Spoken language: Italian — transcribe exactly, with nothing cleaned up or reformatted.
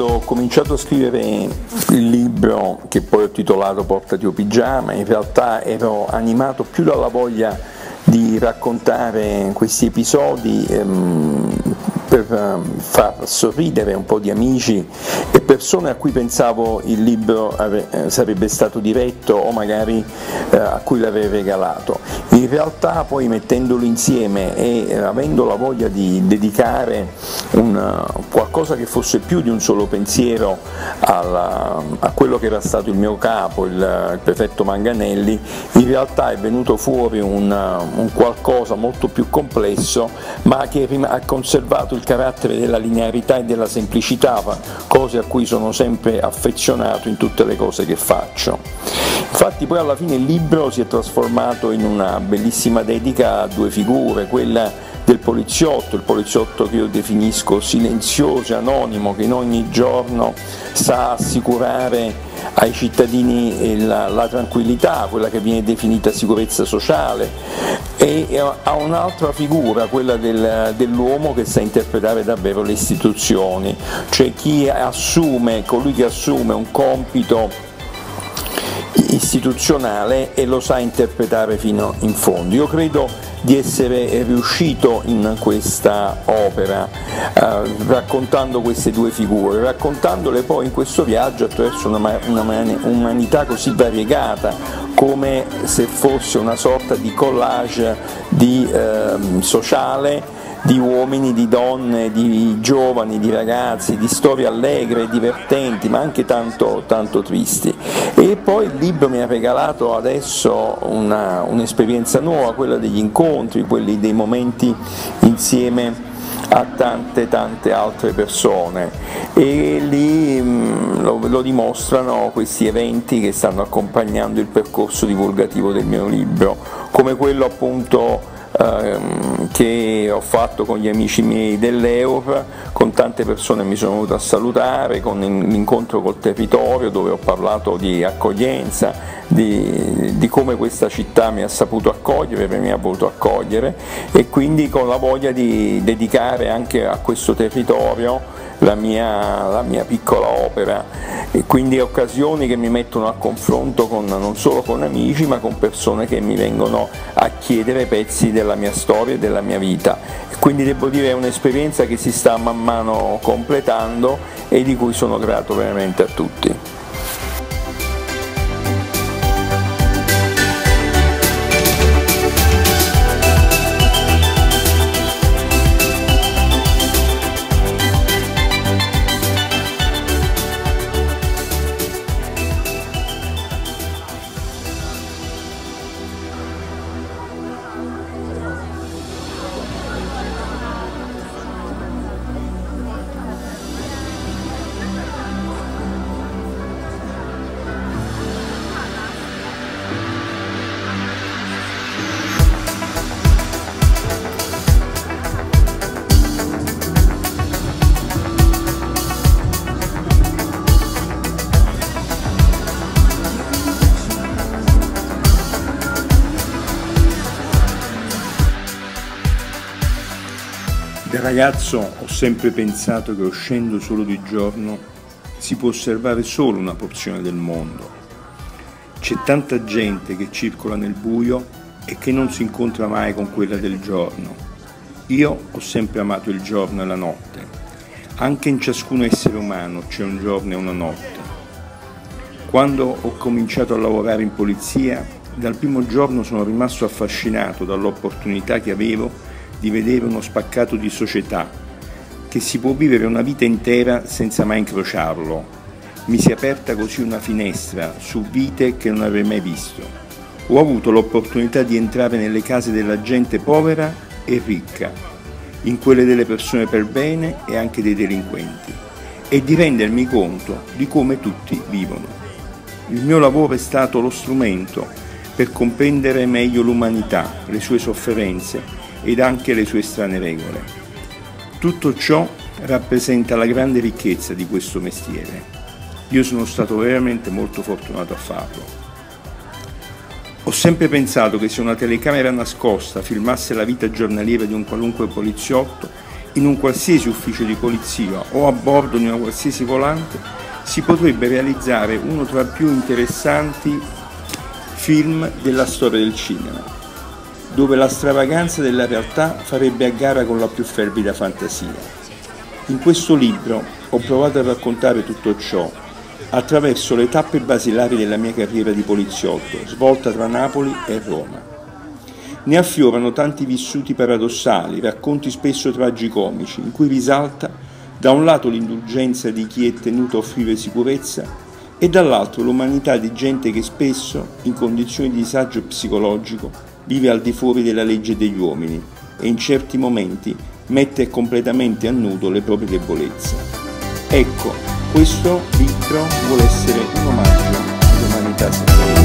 quando ho cominciato a scrivere il libro, che poi ho titolato Portati o pigiama, in realtà ero animato più dalla voglia di raccontare questi episodi ehm, per far sorridere un po' di amici e persone a cui pensavo il libro sarebbe stato diretto o magari eh, a cui l'avrei regalato. In realtà poi mettendolo insieme e avendo la voglia di dedicare un, qualcosa che fosse più di un solo pensiero alla, a quello che era stato il mio capo, il, il prefetto Manganelli, in realtà è venuto fuori un, un qualcosa molto più complesso, ma che ha conservato il carattere della linearità e della semplicità, cose a cui sono sempre affezionato in tutte le cose che faccio. Infatti poi alla fine il libro si è trasformato in una bellissima dedica a due figure, quella del poliziotto, il poliziotto che io definisco silenzioso e anonimo, che in ogni giorno sa assicurare ai cittadini la, la tranquillità, quella che viene definita sicurezza sociale, e ha un'altra figura, quella del, dell'uomo che sa interpretare davvero le istituzioni, cioè chi assume, colui che assume un compito istituzionale e lo sa interpretare fino in fondo. Io credo di essere riuscito in questa opera eh, raccontando queste due figure, raccontandole poi in questo viaggio attraverso una, una umanità così variegata, come se fosse una sorta di collage di, eh, sociale, di uomini, di donne, di giovani, di ragazzi, di storie allegre, divertenti, ma anche tanto, tanto tristi. E poi il libro mi ha regalato adesso una, un'esperienza nuova, quella degli incontri, quelli dei momenti insieme a tante tante altre persone, e lì mh, lo, lo dimostrano questi eventi che stanno accompagnando il percorso divulgativo del mio libro, come quello appunto che ho fatto con gli amici miei dell'E U R, con tante persone mi sono venuto a salutare, con l'incontro col territorio dove ho parlato di accoglienza, di, di come questa città mi ha saputo accogliere, mi ha voluto accogliere, e quindi con la voglia di dedicare anche a questo territorio la mia, la mia piccola opera, e quindi occasioni che mi mettono a confronto con, non solo con amici, ma con persone che mi vengono a chiedere pezzi della mia storia e della mia vita. E quindi devo dire è un'esperienza che si sta man mano completando e di cui sono grato veramente a tutti. Da ragazzo ho sempre pensato che uscendo solo di giorno si può osservare solo una porzione del mondo. C'è tanta gente che circola nel buio e che non si incontra mai con quella del giorno. Io ho sempre amato il giorno e la notte. Anche in ciascun essere umano c'è un giorno e una notte. Quando ho cominciato a lavorare in polizia, dal primo giorno sono rimasto affascinato dall'opportunità che avevo di vedere uno spaccato di società, che si può vivere una vita intera senza mai incrociarlo. Mi si è aperta così una finestra su vite che non avrei mai visto. Ho avuto l'opportunità di entrare nelle case della gente povera e ricca, in quelle delle persone per bene e anche dei delinquenti, e di rendermi conto di come tutti vivono. Il mio lavoro è stato lo strumento per comprendere meglio l'umanità, le sue sofferenze ed anche le sue strane regole. Tutto ciò rappresenta la grande ricchezza di questo mestiere. Io sono stato veramente molto fortunato a farlo. Ho sempre pensato che se una telecamera nascosta filmasse la vita giornaliera di un qualunque poliziotto, in un qualsiasi ufficio di polizia o a bordo di una qualsiasi volante, si potrebbe realizzare uno tra i più interessanti film della storia del cinema, dove la stravaganza della realtà farebbe a gara con la più fervida fantasia. In questo libro ho provato a raccontare tutto ciò attraverso le tappe basilari della mia carriera di poliziotto, svolta tra Napoli e Roma. Ne affiorano tanti vissuti paradossali, racconti spesso tragicomici, in cui risalta da un lato l'indulgenza di chi è tenuto a offrire sicurezza e dall'altro l'umanità di gente che spesso, in condizioni di disagio psicologico, vive al di fuori della legge degli uomini e in certi momenti mette completamente a nudo le proprie debolezze. Ecco, questo libro vuole essere un omaggio all'umanità senza legge.